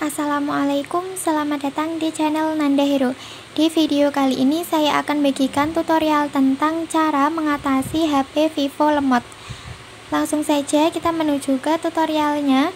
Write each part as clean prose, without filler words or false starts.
Assalamualaikum, selamat datang di channel Nanda Hero. Di video kali ini saya akan bagikan tutorial tentang cara mengatasi HP Vivo lemot. Langsung saja kita menuju ke tutorialnya.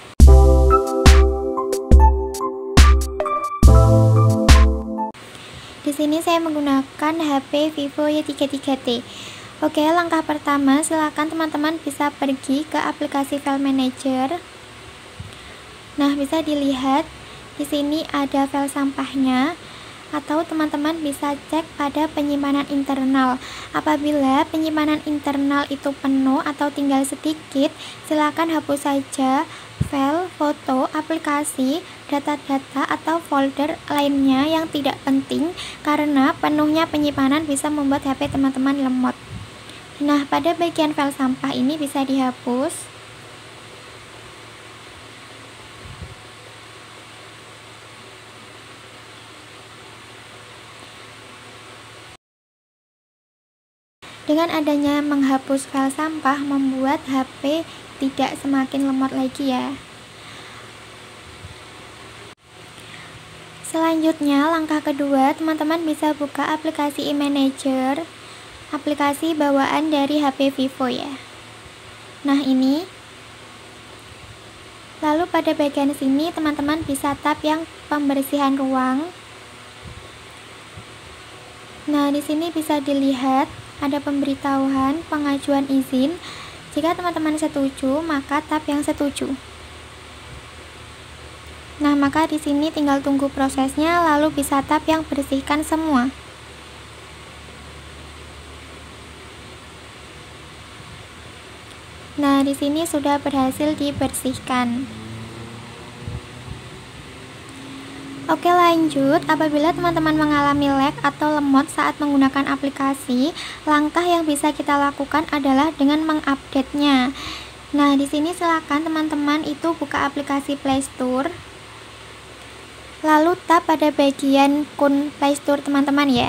Di sini saya menggunakan HP Vivo Y33T. Oke, langkah pertama silakan teman-teman bisa pergi ke aplikasi File Manager. Nah, bisa dilihat di sini ada file sampahnya, atau teman-teman bisa cek pada penyimpanan internal. Apabila penyimpanan internal itu penuh atau tinggal sedikit, silakan hapus saja file, foto, aplikasi, data-data atau folder lainnya yang tidak penting, karena penuhnya penyimpanan bisa membuat HP teman-teman lemot. Nah, pada bagian file sampah ini bisa dihapus. Dengan adanya menghapus file sampah membuat HP tidak semakin lemot lagi ya. Selanjutnya, langkah kedua, teman-teman bisa buka aplikasi e-manager, aplikasi bawaan dari HP Vivo ya. Nah, ini. Lalu pada bagian sini teman-teman bisa tap yang pembersihan ruang. Nah, di sini bisa dilihat ada pemberitahuan pengajuan izin. Jika teman-teman setuju, maka tap yang setuju. Nah, maka di sini tinggal tunggu prosesnya, lalu bisa tap yang bersihkan semua. Nah, di sini sudah berhasil dibersihkan. Oke, lanjut. Apabila teman-teman mengalami lag atau lemot saat menggunakan aplikasi, langkah yang bisa kita lakukan adalah dengan mengupdate-nya. Nah, di sini silakan teman-teman itu buka aplikasi Play Store. Lalu tap pada bagian akun Play Store teman-teman ya.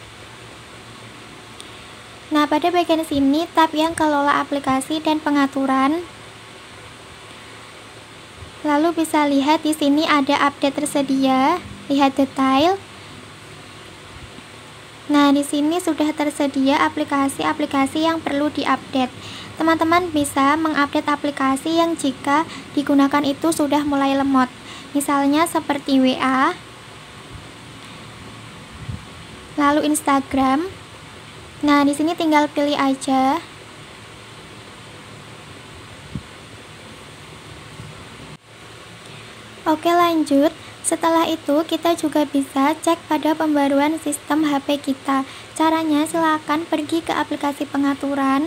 Nah, pada bagian sini tap yang kelola aplikasi dan pengaturan. Lalu bisa lihat di sini ada update tersedia, lihat detail. Nah, di sini sudah tersedia aplikasi-aplikasi yang perlu diupdate. Teman-teman bisa mengupdate aplikasi yang jika digunakan itu sudah mulai lemot. Misalnya seperti WA, lalu Instagram. Nah, di sini tinggal pilih aja. Oke, lanjut. Setelah itu kita juga bisa cek pada pembaruan sistem HP kita. Caranya silakan pergi ke aplikasi pengaturan.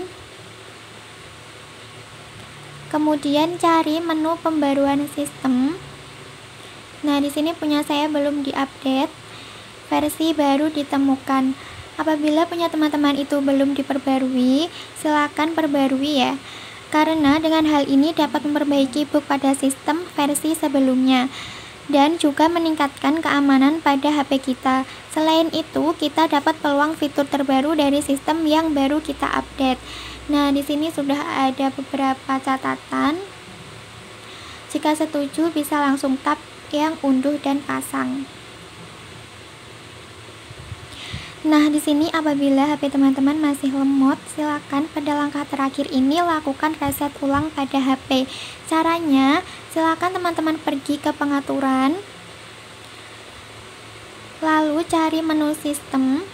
Kemudian cari menu pembaruan sistem. Nah, di sini punya saya belum diupdate. Versi baru ditemukan. Apabila punya teman-teman itu belum diperbarui, silakan perbarui ya. Karena dengan hal ini dapat memperbaiki bug pada sistem versi sebelumnya dan juga meningkatkan keamanan pada HP kita. Selain itu, kita dapat peluang fitur terbaru dari sistem yang baru kita update. Nah, di sini sudah ada beberapa catatan. Jika setuju, bisa langsung tap yang unduh dan pasang. Nah, di sini apabila HP teman-teman masih lemot, silakan pada langkah terakhir ini lakukan reset ulang pada HP. Caranya, silakan teman-teman pergi ke pengaturan, lalu cari menu sistem.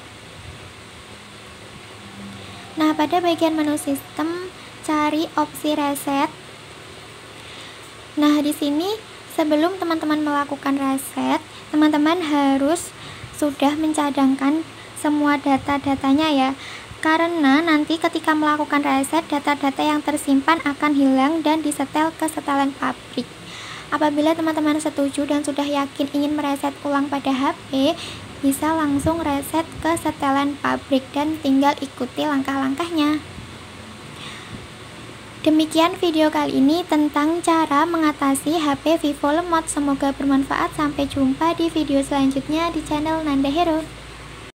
Nah, pada bagian menu sistem, cari opsi reset. Nah, di sini sebelum teman-teman melakukan reset, teman-teman harus sudah mencadangkan semua data-datanya ya, karena nanti ketika melakukan reset, data-data yang tersimpan akan hilang dan disetel ke setelan pabrik. Apabila teman-teman setuju dan sudah yakin ingin mereset ulang pada HP, bisa langsung reset ke setelan pabrik dan tinggal ikuti langkah-langkahnya. Demikian video kali ini tentang cara mengatasi HP Vivo lemot. Semoga bermanfaat. Sampai jumpa di video selanjutnya di channel Nanda Hero.